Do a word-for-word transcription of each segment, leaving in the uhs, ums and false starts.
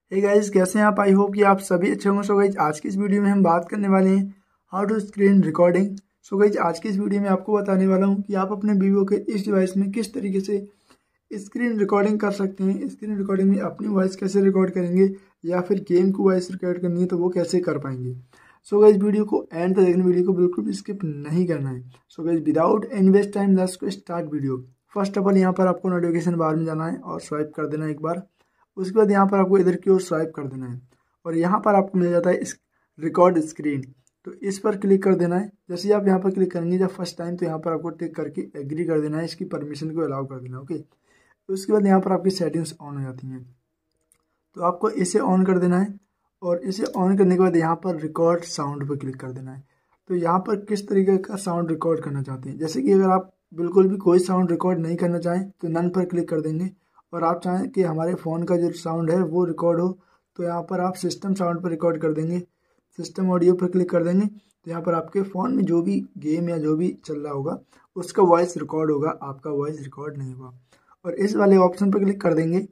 Hey guys, कैसे हैं आप। आई होप कि आप सभी अच्छे होंगे। सो गाइस, आज की इस वीडियो में हम बात करने वाले हैं how to screen recording. So guys, आज की इस वीडियो में आपको बताने वाला हूं कि आप अपने वीवो के इस डिवाइस में किस तरीके से स्क्रीन रिकॉर्डिंग कर सकते हैं। स्क्रीन रिकॉर्डिंग में अपनी वॉइस कैसे रिकॉर्ड करेंगे या फिर गेम की वॉइस रिकॉर्ड करनी है तो वो कैसे कर पाएंगे। सो गाइस, वीडियो को एंड तक देखना, वीडियो को बिल्कुल भी स्किप नहीं करना है। So guys, without any waste time let's go start video. First of all यहाँ पर आपको नोटिफिकेशन बार में जाना है और स्वाइप कर देना एक बार। उसके बाद यहाँ पर आपको इधर की ओर स्वाइप कर देना है और यहाँ पर आपको मिल जाता है इस रिकॉर्ड स्क्रीन, तो इस पर क्लिक कर देना है। जैसे ही आप यहाँ पर क्लिक करेंगे जब फर्स्ट टाइम, तो यहाँ पर आपको टिक करके एग्री कर देना है, इसकी परमिशन को अलाउ कर देना है। ओके, उसके बाद यहाँ पर आपकी सेटिंग्स ऑन हो जाती हैं, तो आपको इसे ऑन कर देना है और इसे ऑन करने के बाद यहाँ पर रिकॉर्ड साउंड पर क्लिक कर देना है। तो यहाँ पर किस तरीके का साउंड रिकॉर्ड करना चाहते हैं, जैसे कि अगर आप बिल्कुल भी कोई साउंड रिकॉर्ड नहीं करना चाहें तो नन पर क्लिक कर देंगे, और आप चाहें कि हमारे फ़ोन का जो साउंड है वो रिकॉर्ड हो तो यहाँ पर आप सिस्टम साउंड पर रिकॉर्ड कर देंगे। सिस्टम ऑडियो पर क्लिक कर देंगे तो यहाँ पर आपके फ़ोन में जो भी गेम या जो भी चल रहा होगा उसका वॉइस रिकॉर्ड होगा, आपका वॉइस रिकॉर्ड नहीं होगा। और इस वाले ऑप्शन पर क्लिक कर देंगे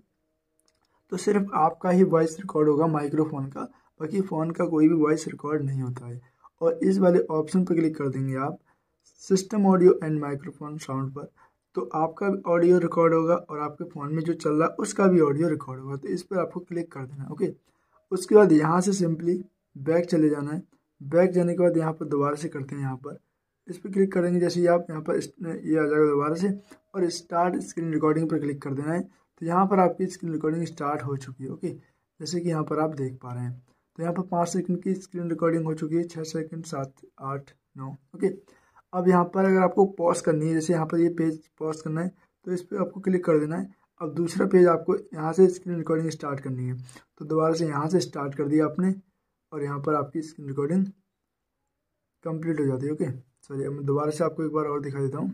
तो सिर्फ आपका ही वॉइस रिकॉर्ड होगा माइक्रोफोन का, बाकी फ़ोन का कोई भी वॉइस रिकॉर्ड नहीं होता है। और इस वाले ऑप्शन पर क्लिक कर देंगे आप system audio and microphone sound पर, तो आपका भी ऑडियो रिकॉर्ड होगा और आपके फ़ोन में जो चल रहा है उसका भी ऑडियो रिकॉर्ड होगा। तो इस पर आपको क्लिक कर देना है। ओके, उसके बाद यहाँ से सिंपली बैक चले जाना है। बैक जाने के बाद यहाँ पर दोबारा से करते हैं, यहाँ पर इस पर क्लिक करेंगे। जैसे ही आप यहाँ पर ये आ जाएगा दोबारा से, और स्टार्ट स्क्रीन रिकॉर्डिंग पर क्लिक कर देना है। तो यहाँ पर आपकी स्क्रीन रिकॉर्डिंग स्टार्ट हो चुकी है। ओके, जैसे कि यहाँ पर आप देख पा रहे हैं, तो यहाँ पर पाँच सेकंड की स्क्रीन रिकॉर्डिंग हो चुकी है, छः सेकंड, सात, आठ, नौ। ओके, अब यहाँ पर अगर आपको पॉज करनी है, जैसे यहाँ पर ये पेज पॉज करना है तो इस पर आपको क्लिक कर देना है। अब दूसरा पेज आपको यहाँ से स्क्रीन रिकॉर्डिंग स्टार्ट करनी है, तो दोबारा से यहाँ से स्टार्ट कर दिया आपने और यहाँ पर आपकी स्क्रीन रिकॉर्डिंग कंप्लीट हो जाती है। ओके, चलिए अब मैं दोबारा से आपको एक बार और दिखा देता हूँ।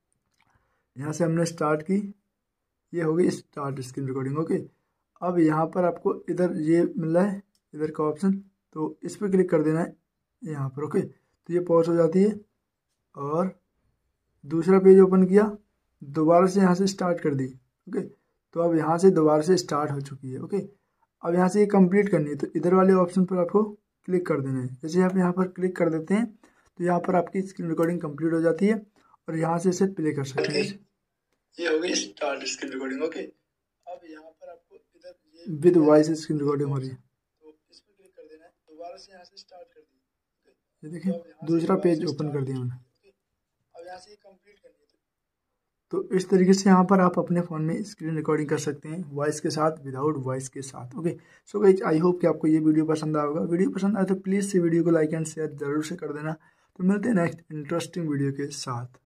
यहाँ से हमने स्टार्ट की, ये हो गई स्टार्ट स्क्रीन रिकॉर्डिंग। ओके, अब यहाँ पर आपको इधर ये मिल रहा है, इधर का ऑप्शन, तो इस पर क्लिक कर देना है यहाँ पर। ओके, तो ये पॉज हो जाती है और दूसरा पेज ओपन किया, दोबारा से यहाँ से स्टार्ट कर दी। ओके, तो अब यहाँ से दोबारा से स्टार्ट हो चुकी है। ओके, अब यहाँ से ये कंप्लीट करनी है, तो इधर वाले ऑप्शन पर आपको क्लिक कर देना है। जैसे आप यहाँ पर क्लिक कर देते हैं तो यहाँ पर आपकी स्क्रीन रिकॉर्डिंग कंप्लीट हो जाती है और यहाँ से इसे प्ले कर सकते हैं। ये हो गई स्टार्ट स्क्रीन रिकॉर्डिंग। ओके, अब यहाँ पर आपको इधर ये विद वॉइस स्क्रीन रिकॉर्डिंग हो रही है, तो इस पर क्लिक कर देना है, दोबारा से यहाँ से स्टार्ट कर दी। ये देखिए दूसरा पेज ओपन कर दिया मैंने। अब यहाँ से ये कंप्लीट करनी है, तो इस तरीके से यहाँ पर आप अपने फ़ोन में स्क्रीन रिकॉर्डिंग कर सकते हैं, वॉइस के साथ, विदाउट वॉइस के साथ। Okay, so guys, I hope कि आपको ये वीडियो पसंद आएगा। वीडियो पसंद आए तो प्लीज़ से वीडियो को लाइक एंड शेयर जरूर से कर देना। तो मिलते हैं नेक्स्ट इंटरेस्टिंग वीडियो के साथ।